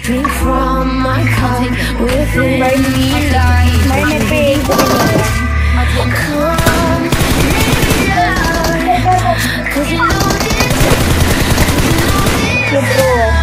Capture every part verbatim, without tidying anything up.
Drink from my cup within me like come, lay down, cause you know this, cause you know this.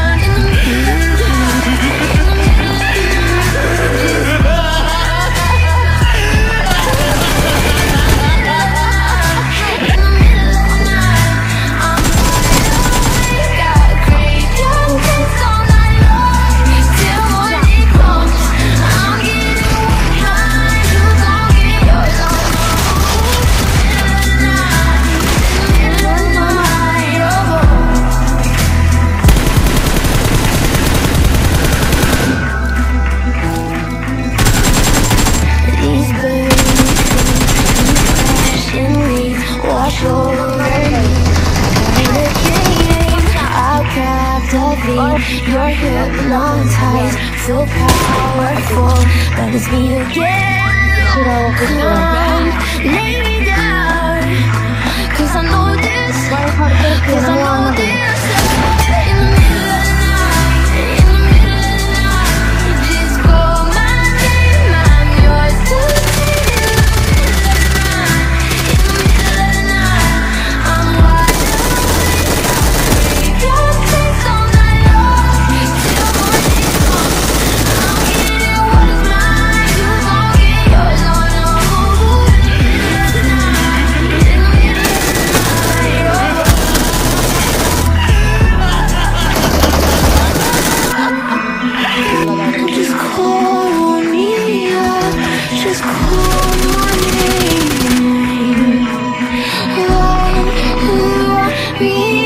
You're hypnotized, feel powerful, but it's me again. Come, lay me down, cause I know this, cause I know this. In the middle of the night, in the middle of the night, just call my name, I'm yours to take. In the middle of the night, I'm wide awake, your face on night long, till morning comes. I'm getting what's mine, you gon' get yours on your own. In the middle of the night, in the middle of the night, just call me up, just call my name. Oh, oh, me.